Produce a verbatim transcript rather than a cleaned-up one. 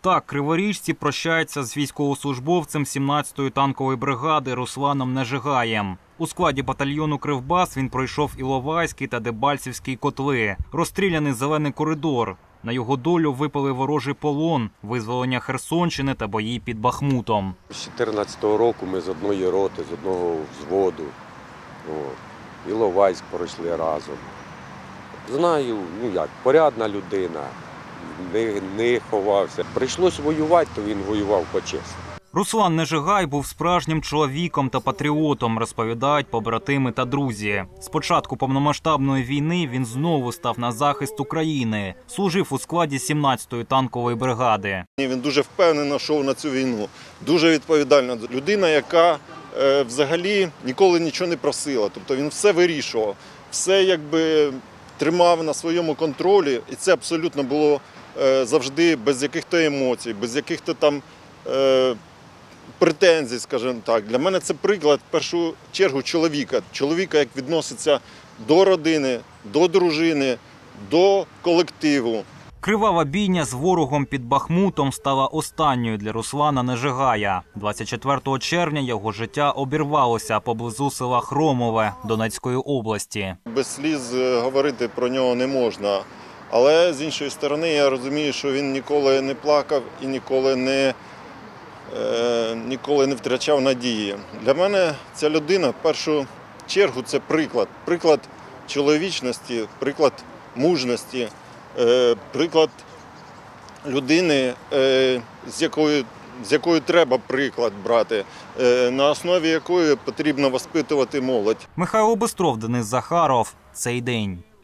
Так, криворіжці прощаються з військовослужбовцем сімнадцятої танкової бригади Русланом Нежигаєм. У складі батальйону «Кривбас» він пройшов Іловайський та Дебальцівський котли, розстріляний «Зелений коридор». На його долю випали ворожий полон, визволення Херсонщини та бої під Бахмутом. З чотирнадцятого року ми з одної роти, з одного взводу. О, Іловайськ пройшли разом. Знаю, ну як, порядна людина, не, не ховався. Прийшлось воювати, то він воював почесно. Руслан Нежигай був справжнім чоловіком та патріотом, розповідають побратими та друзі. З початку повномасштабної війни він знову став на захист України. Служив у складі сімнадцятої танкової бригади. Він дуже впевнено йшов на цю війну. Дуже відповідальна людина, яка е, взагалі ніколи нічого не просила. Тобто він все вирішував, все якби тримав на своєму контролі. І це абсолютно було е, завжди без яких-то емоцій, без яких-то там е, претензій, скажімо так. Для мене це приклад, в першу чергу, чоловіка. Чоловіка, як відноситься до родини, до дружини, до колективу. Кривава бійня з ворогом під Бахмутом стала останньою для Руслана Нежигая. двадцять четвертого червня його життя обірвалося поблизу села Хромове Донецької області. Без сліз говорити про нього не можна. Але, з іншої сторони, я розумію, що він ніколи не плакав і ніколи не, е, ніколи не втрачав надії. Для мене ця людина, в першу чергу, це приклад. Приклад чоловічності, приклад мужності, е, приклад людини, е, з якою, з якою треба приклад брати, е, на основі якої потрібно воспитувати молодь. Михайло Бистров, Денис Захаров. Цей день.